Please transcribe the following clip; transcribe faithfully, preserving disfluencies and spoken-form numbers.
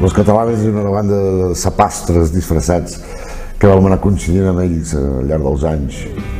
Los Catalanes és una banda de sapastres disfressats que vam anar coincidint amb ells al llarg dels anys.